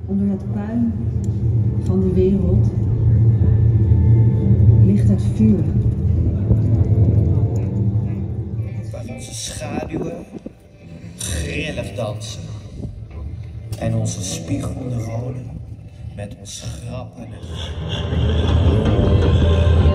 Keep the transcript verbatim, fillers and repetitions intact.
Onder het puin van de wereld ligt het vuur. Waar onze schaduwen grillig dansen. En onze spiegelneuronen met ons grappen.